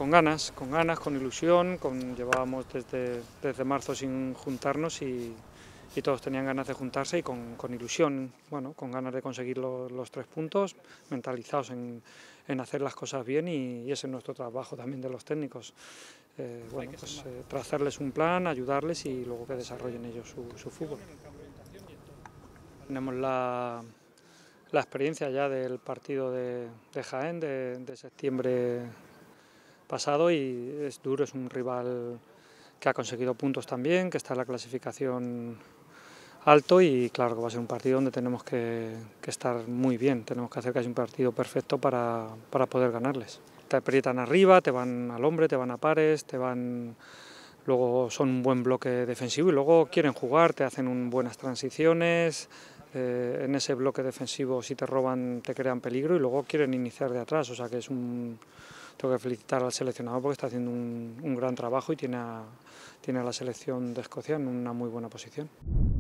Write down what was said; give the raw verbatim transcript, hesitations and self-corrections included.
con ganas, con ganas, con ilusión, con, llevábamos desde, desde marzo sin juntarnos y, y todos tenían ganas de juntarse y con, con ilusión, bueno, con ganas de conseguir los, los tres puntos, mentalizados en, en hacer las cosas bien y, y ese es nuestro trabajo también de los técnicos. Eh, bueno, pues eh, trazarles un plan, ayudarles y luego que desarrollen ellos su, su fútbol. Tenemos la, la experiencia ya del partido de, de Jaén de, de septiembre pasado y es duro, es un rival que ha conseguido puntos también, que está en la clasificación alto y claro que va a ser un partido donde tenemos que, que estar muy bien, tenemos que hacer casi un partido perfecto para, para poder ganarles. Te aprietan arriba, te van al hombre, te van a pares, te van... luego son un buen bloque defensivo y luego quieren jugar, te hacen un, buenas transiciones, eh, en ese bloque defensivo si te roban te crean peligro y luego quieren iniciar de atrás, o sea que es un... Tengo que felicitar al seleccionador porque está haciendo un, un gran trabajo y tiene a, tiene a la selección de Escocia en una muy buena posición.